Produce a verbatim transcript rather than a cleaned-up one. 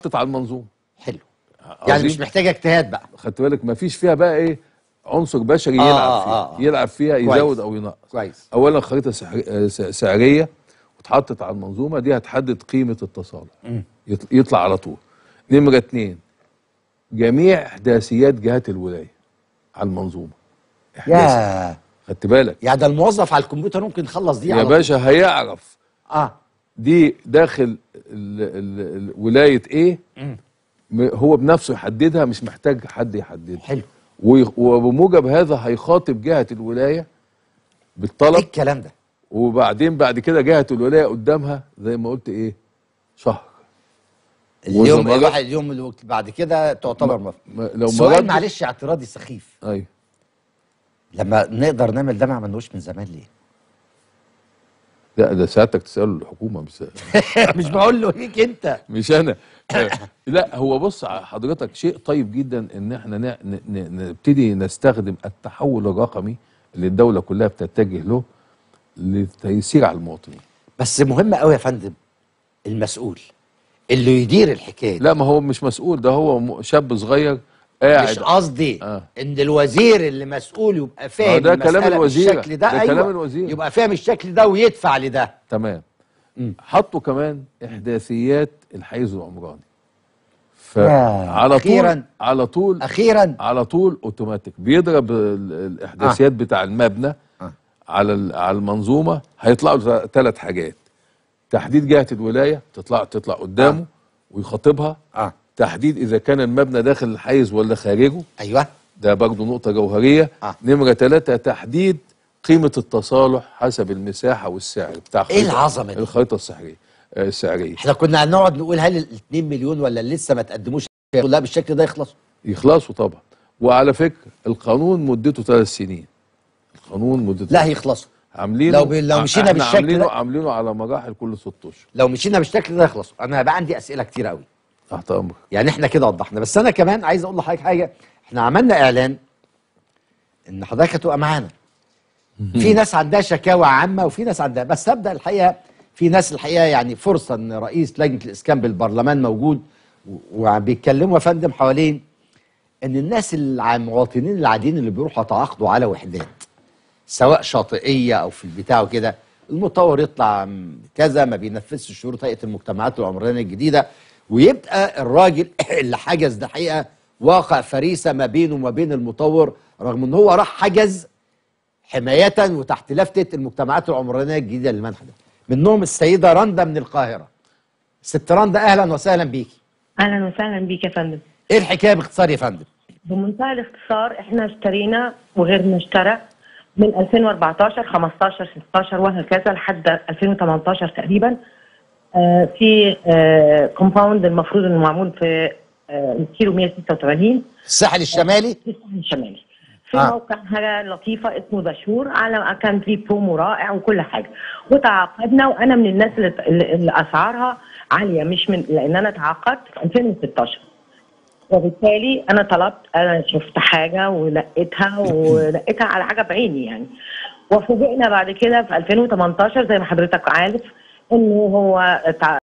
اتحطت على المنظومه. حلو. يعني مش محتاجه اجتهاد بقى. خدت بالك ما فيش فيها بقى ايه عنصر بشري آه يلعب آه فيها آه آه. يلعب فيها كويس. يزود او ينقص. كويس. اولا خريطه سعريه واتحطت على المنظومه دي هتحدد قيمه التصالح. م. يطلع على طول. نمره اتنين جميع احداثيات جهات الولايه على المنظومه. يا خدت بالك؟ يعني ده الموظف على الكمبيوتر ممكن يخلص دي يا على باشا طول. هيعرف اه دي داخل ال ال ال ولايه ايه. م. هو بنفسه يحددها مش محتاج حد يحددها. حلو. وبموجب هذا هيخاطب جهه الولايه بالطلب. ايه الكلام ده؟ وبعدين بعد كده جهه الولايه قدامها زي ما قلت ايه شهر. اليوم الواحد اليوم اللي بعد كده تعتبر ما ما لو سؤال معلش اعتراضي سخيف. ايوه. لما نقدر نعمل ده ما عملناهوش من زمان ليه؟ لا ده ساعتك تساله الحكومه مش مش بقول له هيك انت مش انا. لا هو بص حضرتك شيء طيب جدا ان احنا نبتدي نستخدم التحول الرقمي اللي الدوله كلها بتتجه له للتيسير على المواطنين. بس مهم قوي يا فندم المسؤول اللي يدير الحكايه. لا ما هو مش مسؤول ده هو شاب صغير قاعد. مش قصدي آه. ان الوزير اللي مسؤول يبقى فاهم ده كلام الوزير بالشكل ده. ده أيوة. كلام الوزير يبقى فاهم الشكل ده ويدفع لده. تمام. حطوا كمان احداثيات الحيز العمراني. فعلى طول على طول اخيرا على طول اوتوماتيك بيضرب الاحداثيات آه. بتاع المبنى آه. على على المنظومه هيطلعوا ثلاث حاجات. تحديد جهه الولايه تطلع تطلع قدامه آه. ويخاطبها. آه. تحديد اذا كان المبنى داخل الحيز ولا خارجه. ايوه ده برضه نقطه جوهريه. آه. نمره ثلاثة تحديد قيمه التصالح حسب المساحه والسعر بتاع ايه العظمه دي؟ الخريطه السحريه السعريه. احنا كنا هنقعد نقول هل ال اتنين مليون ولا لسه ما تقدموش لا بالشكل ده يخلصوا؟ يخلصوا طبعا. وعلى فكره القانون مدته ثلاث سنين. القانون مدته لا هيخلصوا. عاملينه لو ب... لو مشينا بالشكل عاملينه ده عاملينه على مراحل كل ست اشهر. لو مشينا بالشكل ده يخلصوا. انا هيبقى عندي اسئله كتير قوي. تحت امرك. يعني احنا كده وضحنا بس انا كمان عايز اقول لحضرتك حاجه. احنا عملنا اعلان ان حضرتك هتبقى معانا. في ناس عندها شكاوى عامه وفي ناس عندها بس هبدا الحقيقه في ناس الحقيقه يعني فرصه ان رئيس لجنه الاسكان بالبرلمان موجود وبيتكلموا يا فندم حوالين ان الناس المواطنين العاديين اللي بيروحوا يتعاقدوا على وحدات سواء شاطئيه او في البتاع وكده المطور يطلع كذا ما بينفذش شروط هيئه المجتمعات العمرانيه الجديده ويبقى الراجل اللي حجز ده حقيقه واقع فريسه ما بينه وما بين المطور رغم ان هو راح حجز حمايه وتحت لفته المجتمعات العمرانيه الجديده للمنحى ده. منهم السيده رندا من القاهره. ست رندا اهلا وسهلا بيكي. اهلا وسهلا بيك يا فندم. ايه الحكايه باختصار يا فندم؟ بمنتهى الاختصار احنا اشترينا وغيرنا اشترى من ألفين وأربعتاشر خمستاشر ستاشر وهكذا لحد ألفين وتمنتاشر تقريبا آه في آه كومباوند المفروض انه معمول في آه كيلو مية وستة وتمانين الساحل الشمالي. في الساحل الشمالي في آه. موقع حاجه لطيفه اسمه داشور على كان فيه برومو رائع وكل حاجه وتعاقدنا وانا من الناس اللي, اللي اسعارها عاليه مش من لان انا تعاقدت في ألفين وستاشر وبالتالي انا طلبت انا شفت حاجه ولقيتها ولقيتها على حاجه بعيني يعني وفوجئنا بعد كده في ألفين وتمنتاشر زي ما حضرتك عارف انه هو